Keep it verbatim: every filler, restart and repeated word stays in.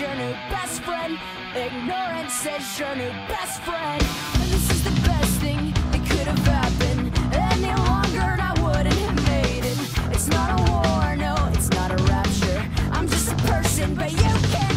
your new best friend. Ignorance is your new best friend. And this is the best thing that could have happened. Any longer and I wouldn't have made it. It's not a war, no, it's not a rapture. I'm just a person, but you can't